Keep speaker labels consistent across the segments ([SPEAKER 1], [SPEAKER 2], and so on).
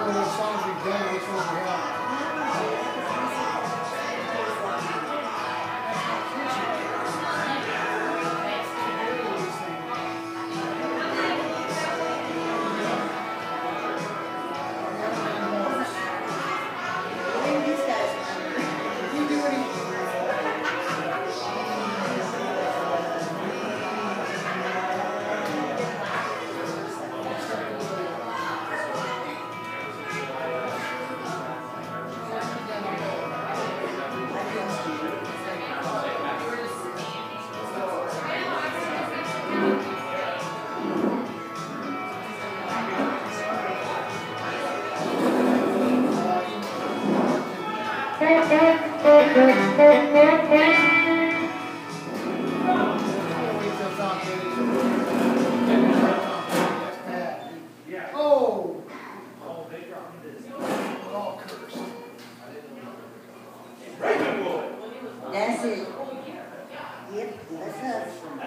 [SPEAKER 1] That's it. Yep, that's us.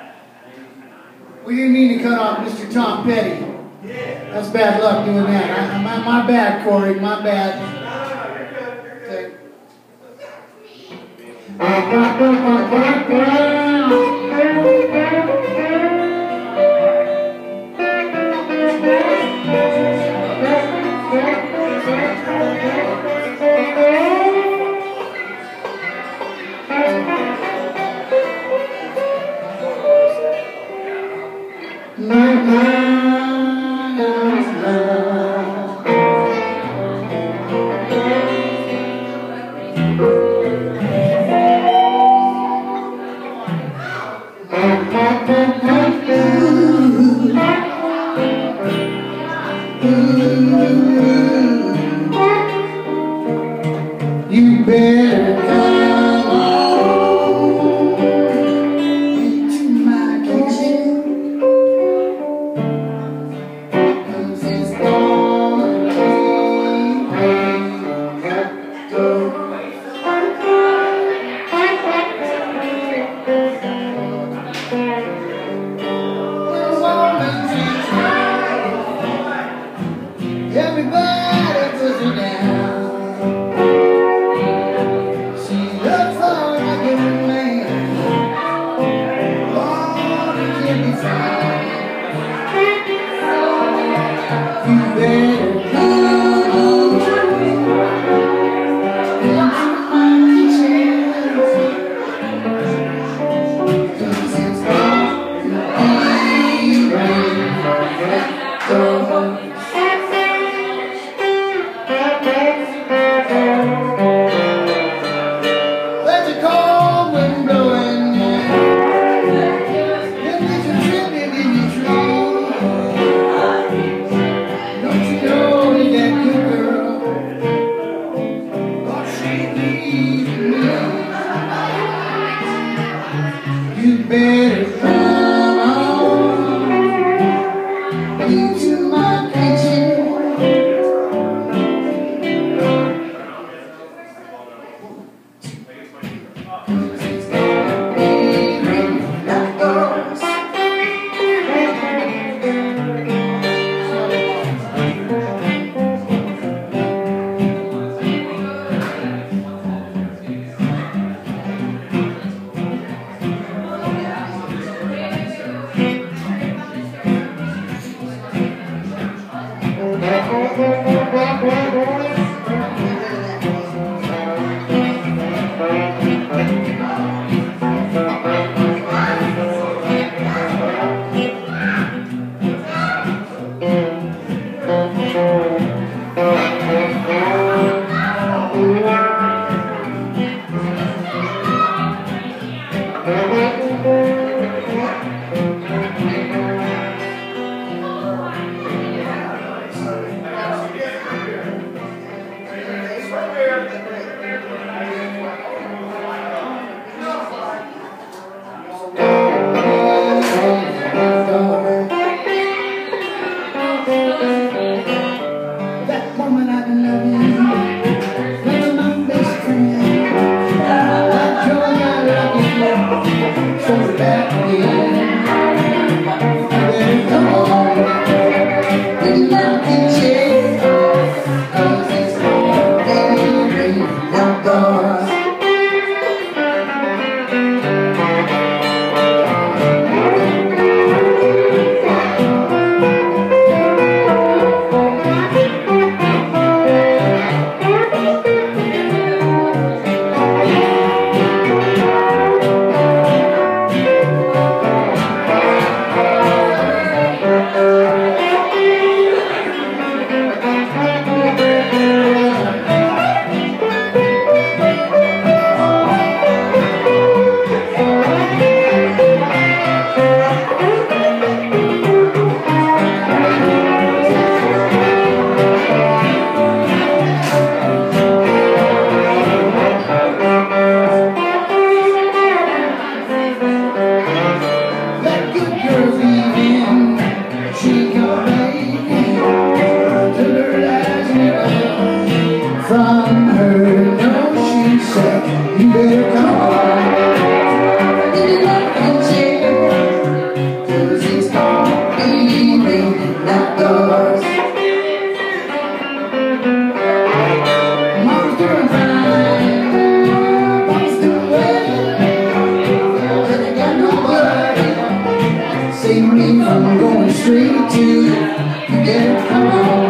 [SPEAKER 2] We didn't mean to cut off Mr. Tom Petty. That's bad luck doing that. My bad, Corey. My bad. Okay. You better come on into my kitchen, 'cause it's gonna be at the door. Everybody puts it down. She looks like a man. Oh, it can be found. You better come on into my kitchen, 'cause it's gonna be right at the door. You better come on into my kitchen. That woman I've been loving, that's my best friend. I joy I love you so badly. You better come on in my kitchen. We're coming in the rocking chair, 'cause it's gonna be raining outdoors. Mom's doing fine, Mom's doing well, and I got nobody save me from going straight to get home.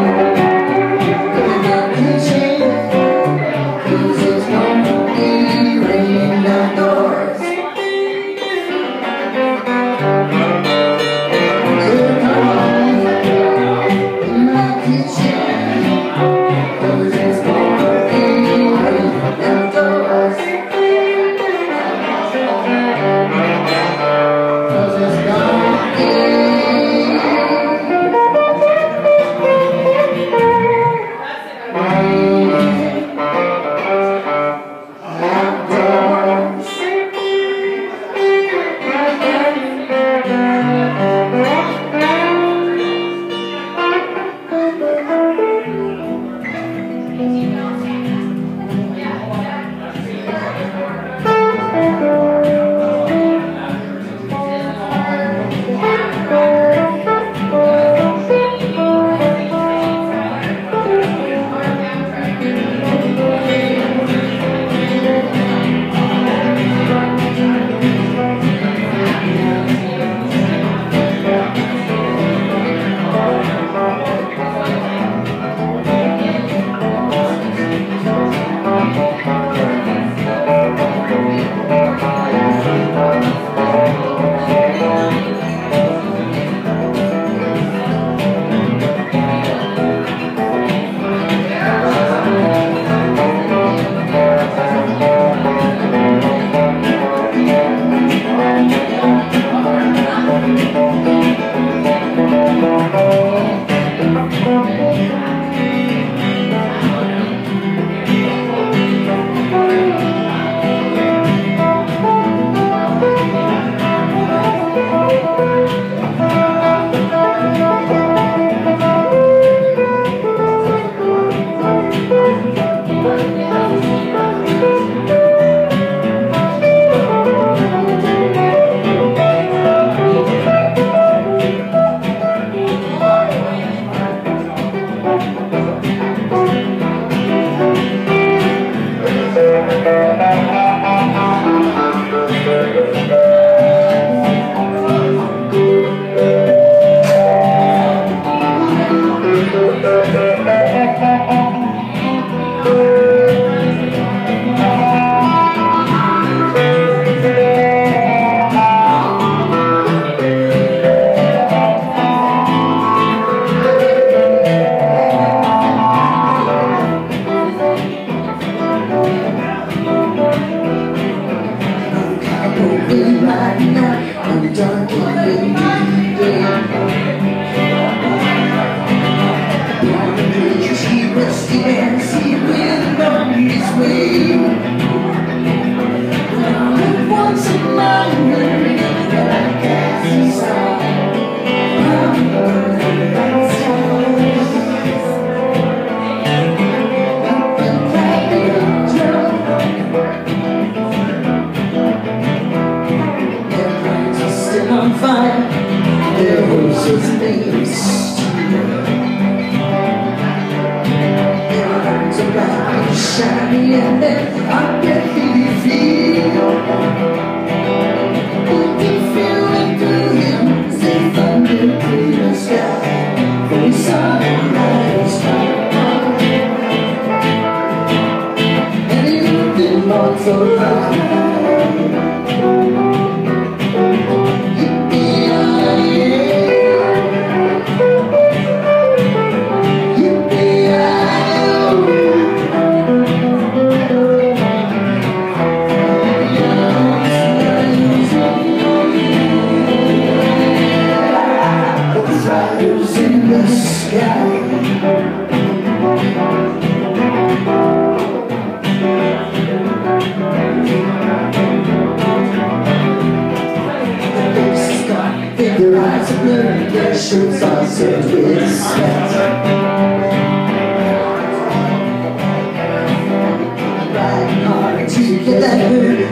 [SPEAKER 1] Get that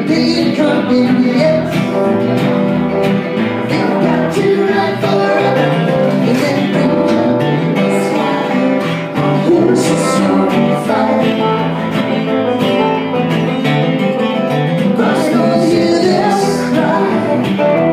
[SPEAKER 2] day ain't coming yet. They've got to ride forever, and then bring down the sky. Our horses on fire. Cross those here, they'll cry.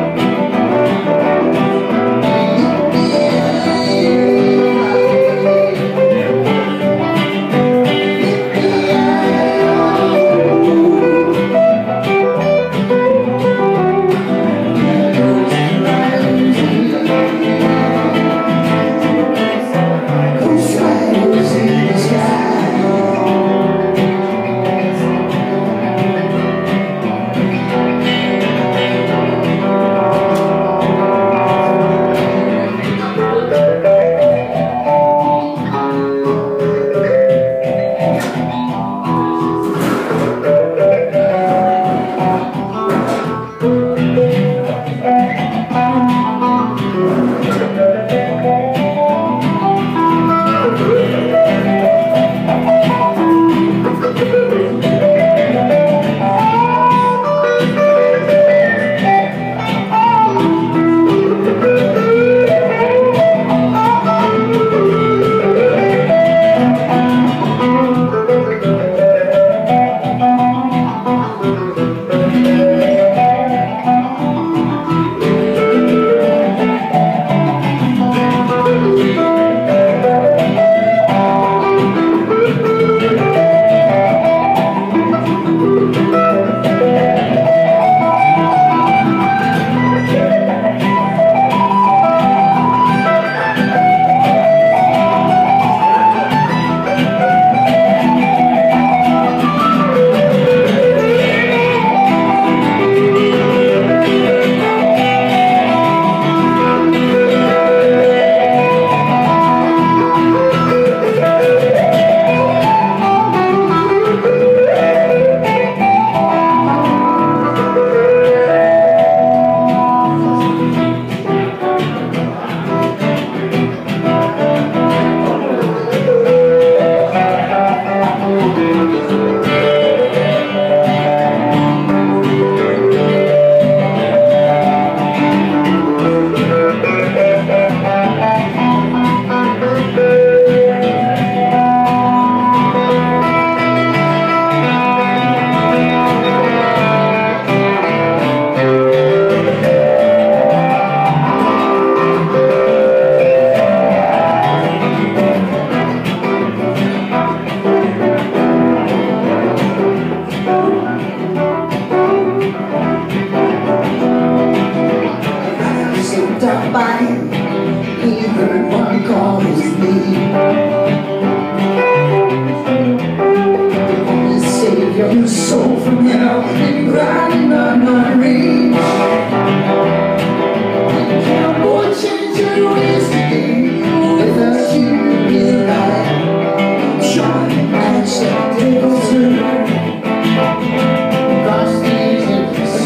[SPEAKER 2] Your soul from hell and grinding on my reach. Can't more change your ways today without you nearby. Trying to match that difference across these endless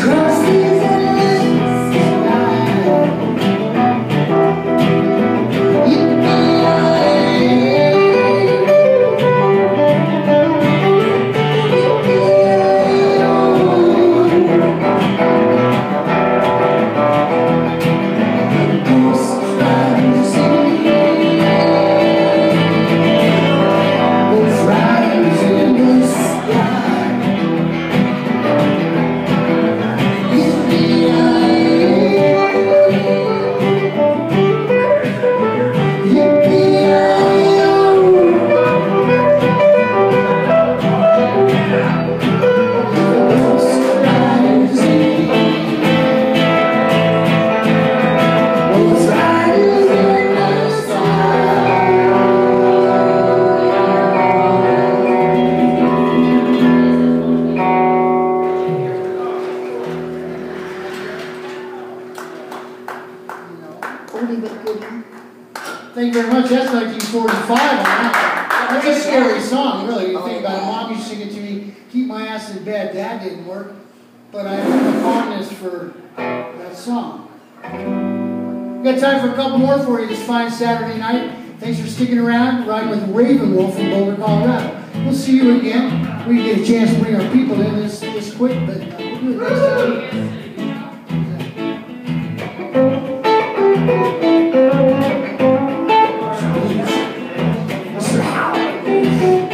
[SPEAKER 3] Thank you very much. That's 1945. That's a scary song, really. You think about it. Mom used to sing it to me, keep my ass in bed. Dad didn't work. But I have a fondness for that song. We've got time for a couple more for you this fine Saturday night. Thanks for sticking around, riding with Ravenwolf from Boulder, Colorado. We'll see you again. We get a chance to bring our people in this quick, but do it next time. Mr. Howard.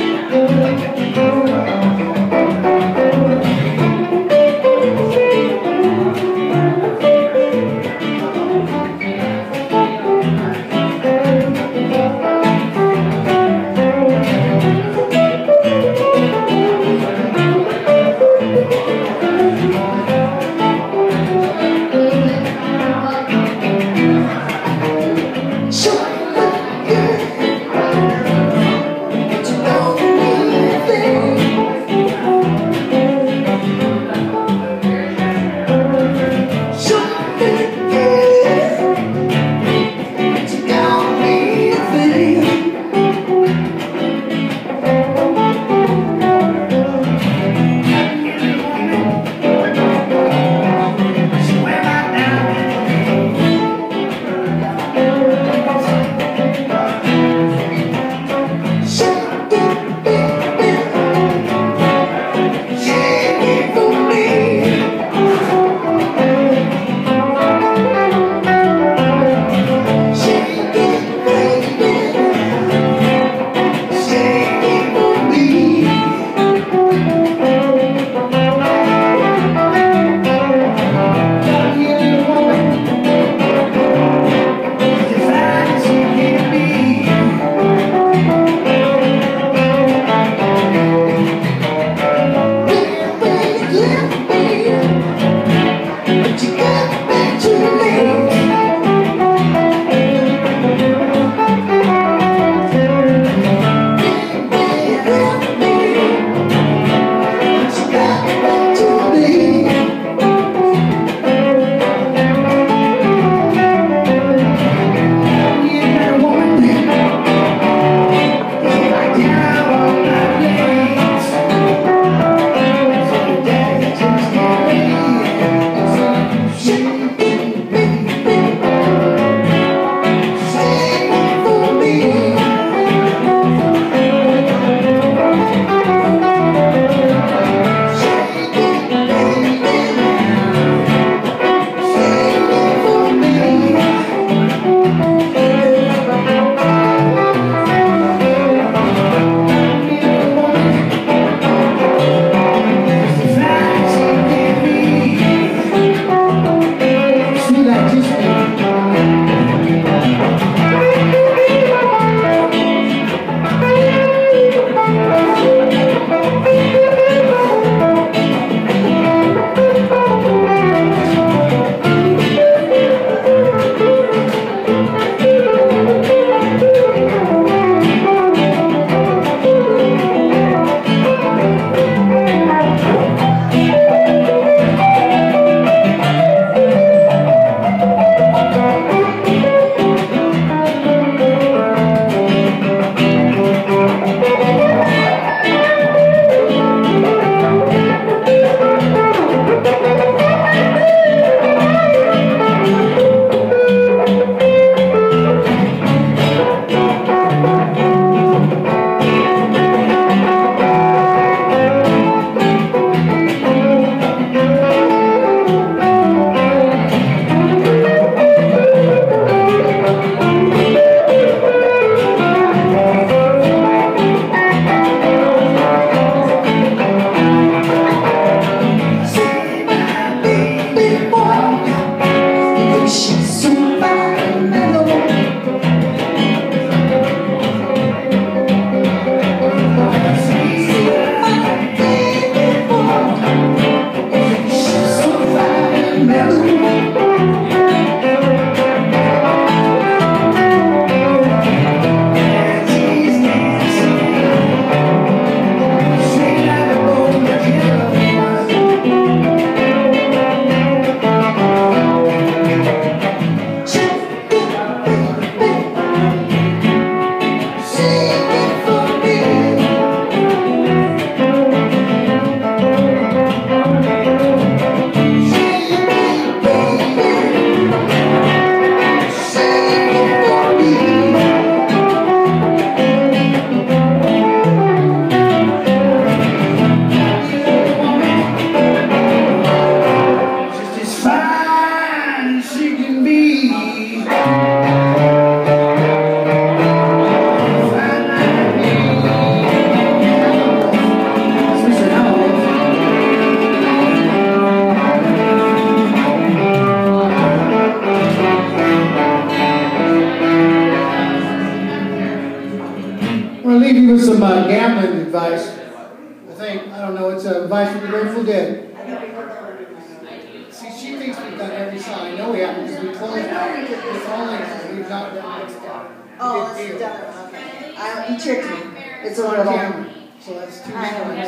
[SPEAKER 3] advice. I think, I don't know, it's advice from the Grateful Dead. See, she thinks we've done every song. I know we haven't, because we closed with only, we've not done next time.
[SPEAKER 1] Oh, that's done. Okay. You tricked me. It's a little.
[SPEAKER 3] So that's 2
[SPEAKER 1] I know.
[SPEAKER 3] songs.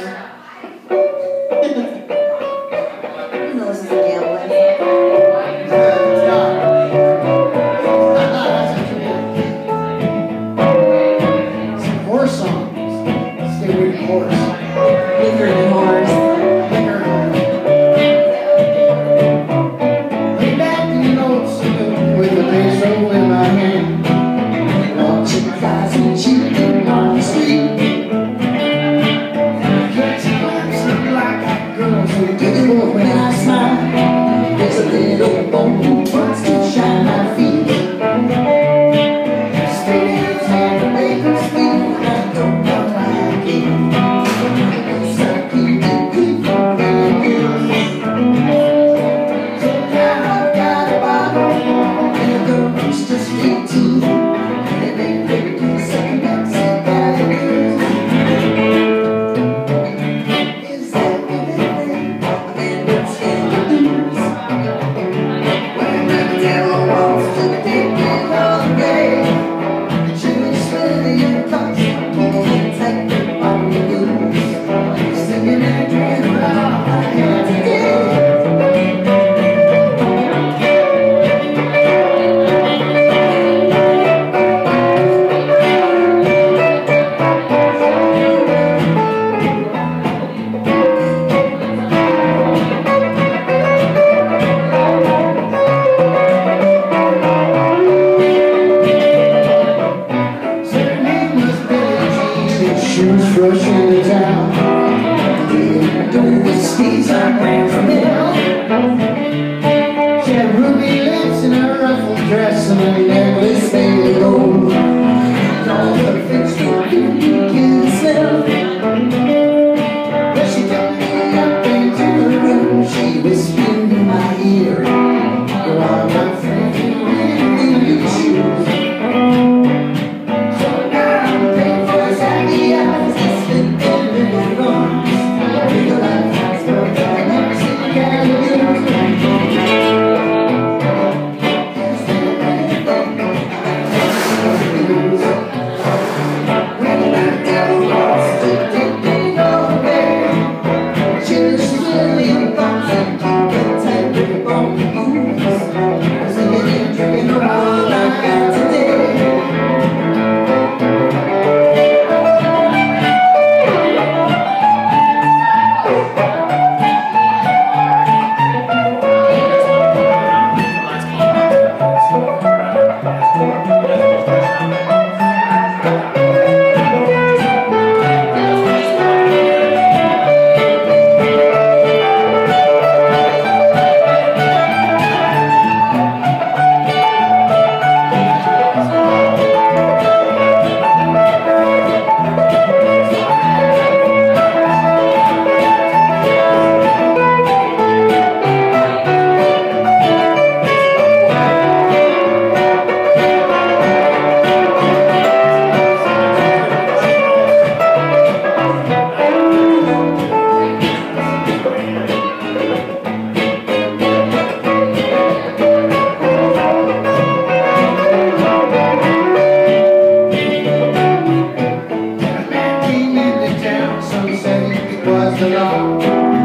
[SPEAKER 1] Who knows it's a gambling?
[SPEAKER 3] It's not. Some horse songs. Stay with the horse.
[SPEAKER 1] Lingering horse.
[SPEAKER 3] Lay back in the notes with the peso in my hand. Watching flies and cheating on the street. Catch a glimpse of black-eyed girls who giggle when I smile. There's a little boat who wants to shine my feet. Stadiums and the Baker's feet, I don't know why I came. So now I've got a bottle and a girl who's just 18, and they break me second backseat passengers. Is that anything a man would stand to lose? When the devil wants to take it all away, Jewish million bucks, he can't take it on the blues. Singing and drinking all I had today. So her name was Billie Jean, and she was rushing to town. Doing whiskeys, I ran from hell. She had ruby lips and a ruffled dress and a necklace made of gold. And all her face could you can smell. But she took me up into her room. She whispered in my ear, "You're all my friends, you really need shoes." So now I'm paying for his happy eyes. It's been dead in my arms. With the lights broke, I never seen a guy who when the devil wants to take me away, choose million thoughts and keep it tight grip on the booze. Singing and drinking all I got today. The law.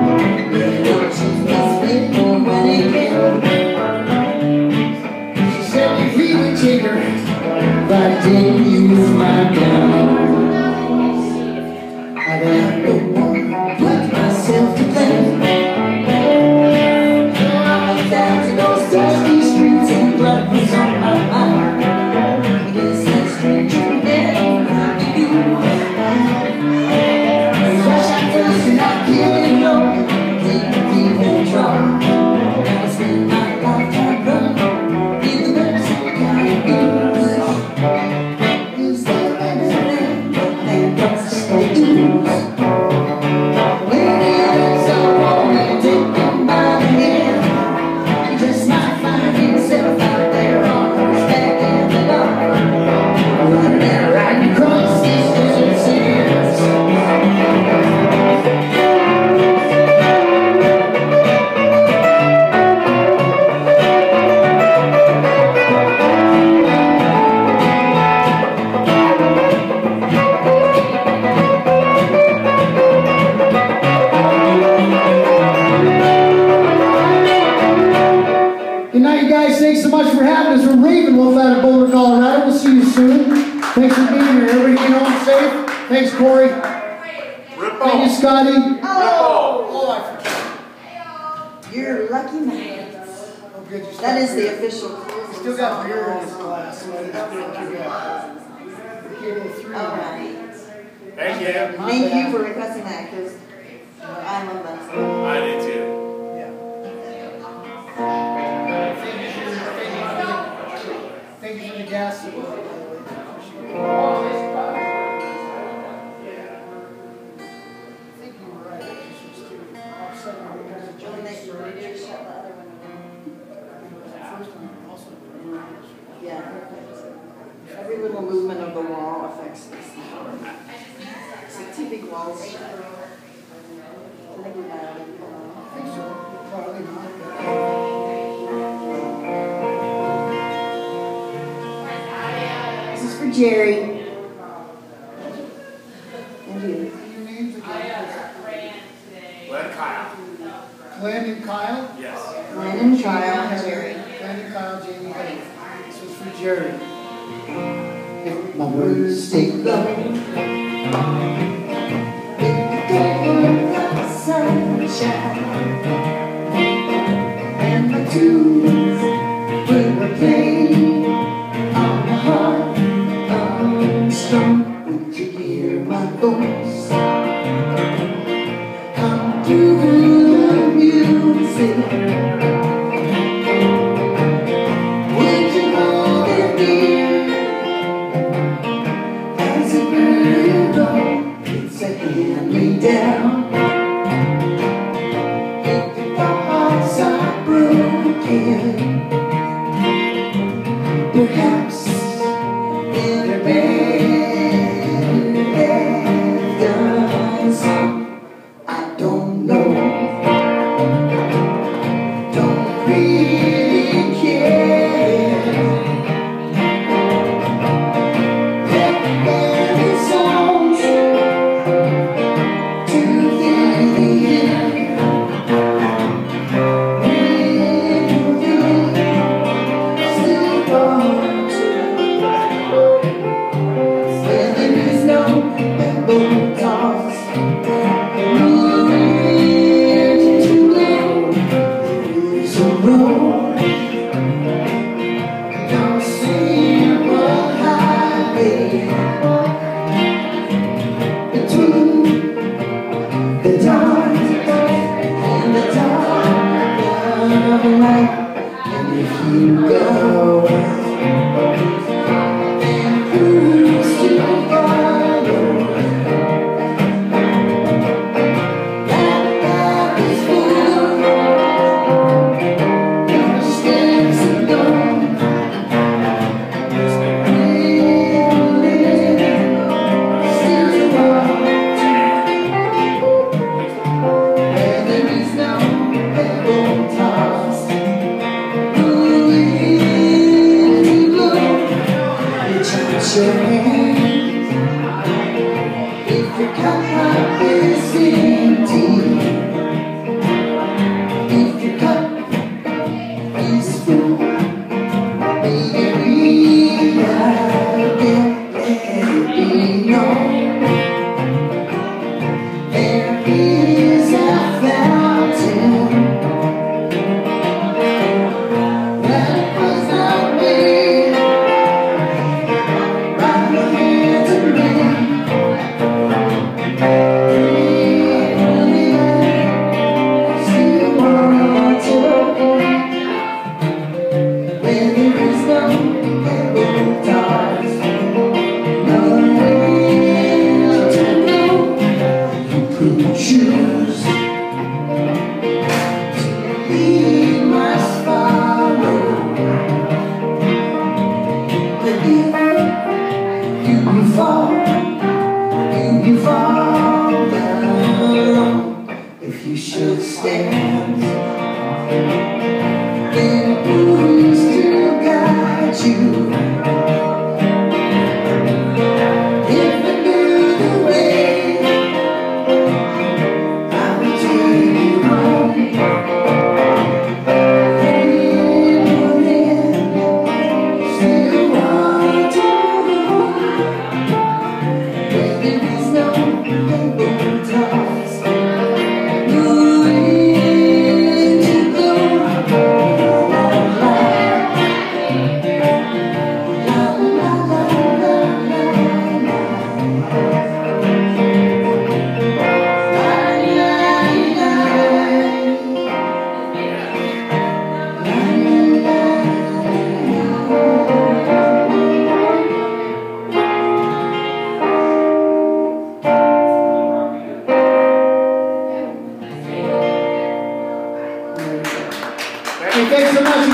[SPEAKER 3] She said if he would take her, if I didn't use my gun, I'd have no one but myself to blame. So I was down to those dusty streets and blood was on my mind. I guess that stranger never knew. And I can't know, didn't even try. Now I spend my lifetime running in the mercy kind of blues. Is there anything that wants to stay loose? Thank you, Scotty.
[SPEAKER 1] Oh,
[SPEAKER 3] I forgot.
[SPEAKER 1] you're a lucky man.
[SPEAKER 3] Oh, good. You
[SPEAKER 1] That is
[SPEAKER 3] still
[SPEAKER 1] the
[SPEAKER 3] got
[SPEAKER 1] official
[SPEAKER 3] beer.
[SPEAKER 1] closing
[SPEAKER 3] Still got
[SPEAKER 1] song.
[SPEAKER 3] beer in this glass, so I didn't feel too bad. Cable 3.
[SPEAKER 1] All right.
[SPEAKER 4] Thank you.
[SPEAKER 1] Thank you for requesting that, because I love that song.
[SPEAKER 4] I did too.
[SPEAKER 3] Yeah. Thank you for the gas. I think you were right. She was too upset because of
[SPEAKER 1] When they
[SPEAKER 3] Johnny's
[SPEAKER 1] shut the other one
[SPEAKER 3] first one also.
[SPEAKER 1] down. Yeah. Every little movement of the wall affects this. So two big walls. I think we got it.
[SPEAKER 3] I think so. Probably not.
[SPEAKER 1] This is for Jerry. And you.
[SPEAKER 3] Your names again.
[SPEAKER 4] Glenn Kyle.
[SPEAKER 3] Glenn and Kyle.
[SPEAKER 4] Yes.
[SPEAKER 1] Glenn and Kyle and Jerry.
[SPEAKER 3] Glenn and Kyle, Jamie, Heather. This was for Jerry. If my words take long,
[SPEAKER 1] Sunshine and the tunes will play on the heart of stone. Would you hear my voice come through the music? Would you hold it dear as it will go? It's a hand-me-down. Perhaps in a bed left some, I don't know. Don't really care. There are songs to fill the air.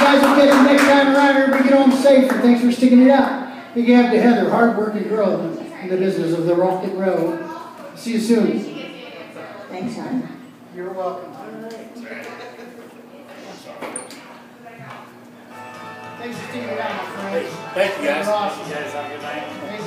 [SPEAKER 3] guys will catch you next time around. Everybody get home safe, and thanks for sticking it out. Big have to Heather, hard-working girl in the business of the rock and roll. See you soon.
[SPEAKER 2] Thanks, hon.
[SPEAKER 3] You're welcome. Thanks for sticking it out, my friends.
[SPEAKER 4] Thank you guys.
[SPEAKER 3] You're awesome.
[SPEAKER 4] You guys have a good night.
[SPEAKER 3] Thank